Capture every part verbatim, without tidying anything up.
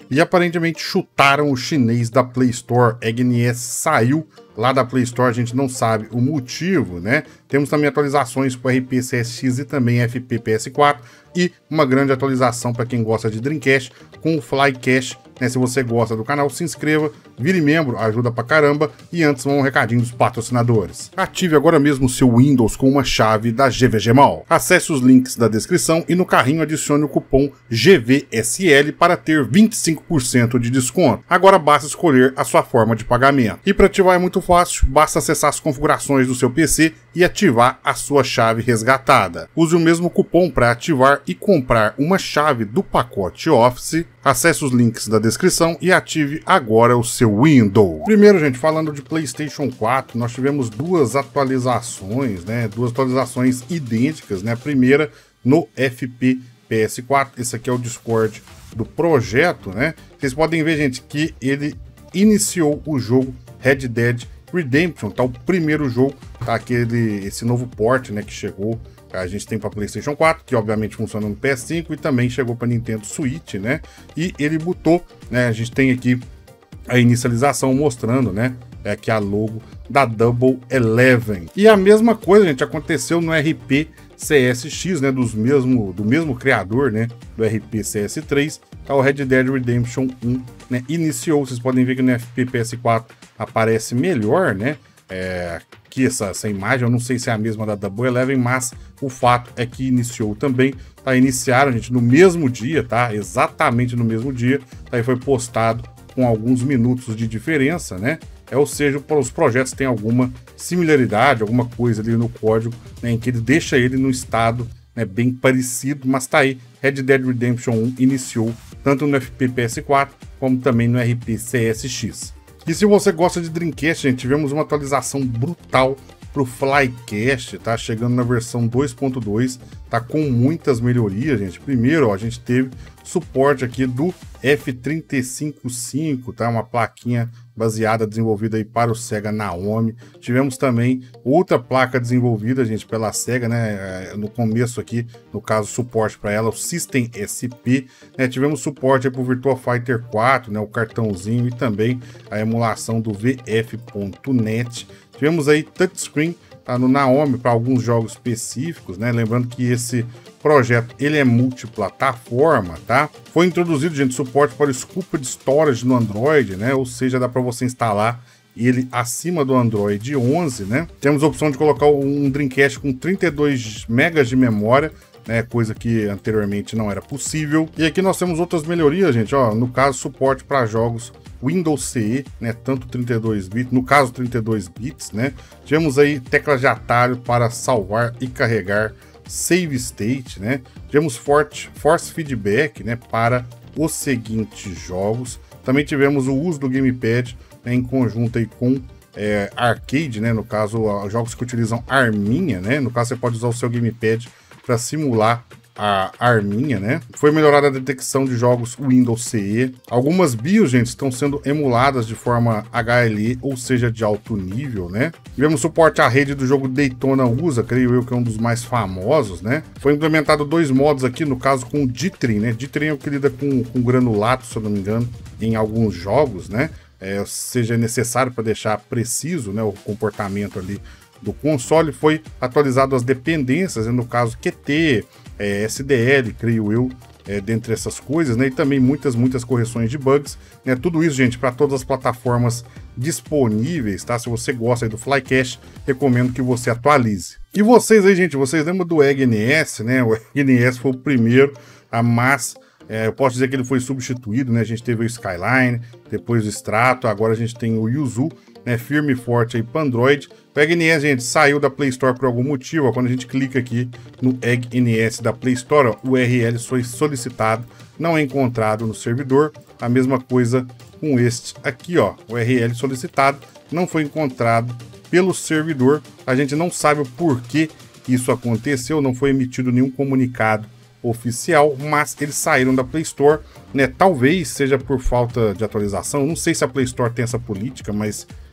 e aparentemente chutaram o chinês da Play Store. Egg N S saiu lá da Play Store, a gente não sabe o motivo, né? Temos também atualizações para R P C S X e também F P P S quatro e uma grande atualização para quem gosta de Dreamcast com o Flycash, né? Se você gosta do canal, se inscreva, vire membro, ajuda pra caramba. E antes, um recadinho dos patrocinadores. Ative agora mesmo o seu Windows com uma chave da G V G Mall. Acesse os links da descrição e no carrinho adicione o cupom G V S L para ter vinte e cinco por cento de desconto. Agora basta escolher a sua forma de pagamento. E para ativar é muito fácil, basta acessar as configurações do seu P C e ativar a sua chave resgatada. Use o mesmo cupom para ativar e comprar uma chave do pacote Office. Acesse os links da descrição e ative agora o seu Windows. Primeiro, gente, falando de PlayStation quatro, nós tivemos duas atualizações, né? Duas atualizações idênticas, né? A primeira no F P P S quatro, esse aqui é o Discord do projeto, né? Vocês podem ver, gente, que ele iniciou o jogo Red Dead Redemption, tá? O primeiro jogo, tá? Aquele, esse novo port, né? Que chegou. A gente tem para PlayStation quatro, que obviamente funciona no P S cinco e também chegou para Nintendo Switch, né? E ele botou, né? A gente tem aqui a inicialização mostrando, né? É aqui a logo da Double Eleven. E a mesma coisa, gente, aconteceu no R P C S X, né? Dos mesmo, do mesmo criador, né? Do R P C S três, tá? O Red Dead Redemption um, né? Iniciou. Vocês podem ver que no F P P S quatro aparece melhor, né? É, que essa, essa imagem, eu não sei se é a mesma da Double Eleven, mas o fato é que iniciou também, tá? Iniciaram, gente, no mesmo dia, tá? Exatamente no mesmo dia, tá? E foi postado com alguns minutos de diferença, né? É, ou seja, os projetos têm alguma similaridade, alguma coisa ali no código, né, em que ele deixa ele no estado, né, bem parecido, mas tá aí, Red Dead Redemption um iniciou tanto no F P P S quatro como também no R P C S X. E se você gosta de Dreamcast, gente, tivemos uma atualização brutal pro Flycast, tá? Chegando na versão dois ponto dois, tá? Com muitas melhorias, gente. Primeiro, ó, a gente teve suporte aqui do F três cinco cinco, tá? Uma plaquinha baseada, desenvolvida aí para o Sega Naomi. Tivemos também outra placa desenvolvida, gente, pela Sega, né? No começo aqui, no caso, suporte para ela, o System S P, né? Tivemos suporte para o Virtua Fighter quatro, né? O cartãozinho e também a emulação do V F ponto net. Tivemos aí touchscreen, tá, no Naomi para alguns jogos específicos, né? Lembrando que esse projeto ele é multiplataforma, tá? Foi introduzido, gente, suporte para o Scooped Storage no Android, né? Ou seja, dá para você instalar ele acima do Android onze, né? Temos a opção de colocar um Dreamcast com trinta e dois megas de memória, né? Coisa que anteriormente não era possível. E aqui nós temos outras melhorias, gente, ó, no caso, suporte para jogos Windows C E, né, tanto trinta e dois bits, no caso trinta e dois bits, né? Tivemos aí tecla de atalho para salvar e carregar save state, né? Tivemos forte, force feedback, né, para os seguintes jogos. Também tivemos o uso do gamepad, né, em conjunto aí com é, arcade, né? No caso, jogos que utilizam arminha, né? No caso, você pode usar o seu gamepad para simular a arminha, né? Foi melhorada a detecção de jogos Windows C E. Algumas BIOS, gente, estão sendo emuladas de forma H L E, ou seja, de alto nível, né? Tivemos suporte à rede do jogo Daytona U S A, creio eu que é um dos mais famosos, né? Foi implementado dois modos aqui, no caso com o D-Trim, né? D-Trim é o que lida com, com granulato, se eu não me engano, em alguns jogos, né? É, seja necessário para deixar preciso, né, o comportamento ali do console. Foi atualizado as dependências, né, no caso Q T, é, S D L, creio eu, é, dentre essas coisas, né, e também muitas, muitas correções de bugs, né, tudo isso, gente, para todas as plataformas disponíveis, tá? Se você gosta aí do Flycash, recomendo que você atualize. E vocês aí, gente, vocês lembram do Egg N S, né? O Egg N S foi o primeiro, a mas é, eu posso dizer que ele foi substituído, né? A gente teve o Skyline, depois o Strato, agora a gente tem o Yuzu, né, firme e forte aí para Android. O Egg N S, gente, saiu da Play Store por algum motivo. Ó, quando a gente clica aqui no Egg N S da Play Store, ó, o U R L foi solicitado, não é encontrado no servidor. A mesma coisa com este aqui, ó, o U R L solicitado não foi encontrado pelo servidor. A gente não sabe o porquê isso aconteceu, não foi emitido nenhum comunicado oficial, mas eles saíram da Play Store, né? Talvez seja por falta de atualização. Não sei se a Play Store tem essa política, mas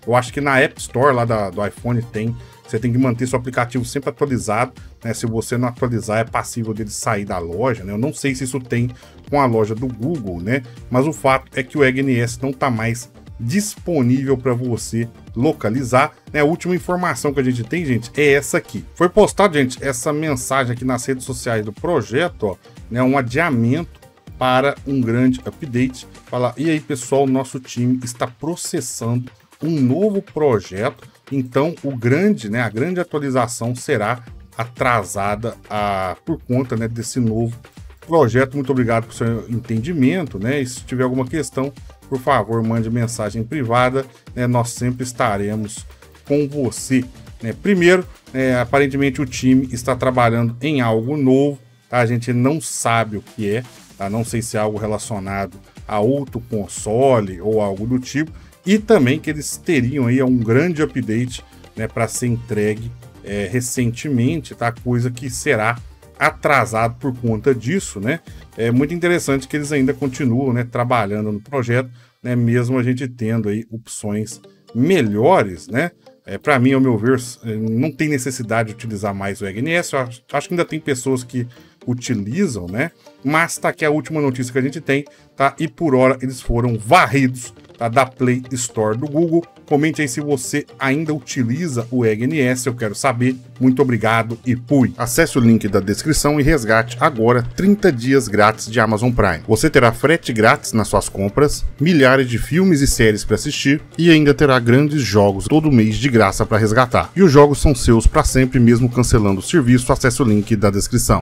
Eu acho que na App Store lá da, do iPhone tem. Você tem que manter seu aplicativo sempre atualizado, né? Se você não atualizar, é passível dele sair da loja, né? Eu não sei se isso tem com a loja do Google, né? Mas o fato é que o Egg N S não está mais disponível para você localizar, né? A última informação que a gente tem, gente, é essa aqui. Foi postado, gente, essa mensagem aqui nas redes sociais do projeto, ó, né? Um adiamento para um grande update. Fala, e aí, pessoal, nosso time está processando um novo projeto. Então, o grande, né, a grande atualização será atrasada a, por conta, né, desse novo projeto. Muito obrigado pelo seu entendimento, né? E se tiver alguma questão, por favor, mande mensagem privada, né? Nós sempre estaremos com você, né? Primeiro, é, aparentemente o time está trabalhando em algo novo, tá? A gente não sabe o que é, tá? Não sei se é algo relacionado a outro console ou algo do tipo. E também que eles teriam aí um grande update, né, para ser entregue é, recentemente, tá? Coisa que será atrasado por conta disso, né? É muito interessante que eles ainda continuam, né, trabalhando no projeto, né, mesmo a gente tendo aí opções melhores, né? É, para mim, ao meu ver, não tem necessidade de utilizar mais o Egg N S. Eu acho, acho que ainda tem pessoas que utilizam, né? Mas tá aqui a última notícia que a gente tem, tá? E por hora eles foram varridos, tá, da Play Store do Google. Comente aí se você ainda utiliza o Egg N S, eu quero saber. Muito obrigado e fui! Acesse o link da descrição e resgate agora trinta dias grátis de Amazon Prime. Você terá frete grátis nas suas compras, milhares de filmes e séries para assistir e ainda terá grandes jogos todo mês de graça para resgatar. E os jogos são seus para sempre, mesmo cancelando o serviço. Acesse o link da descrição.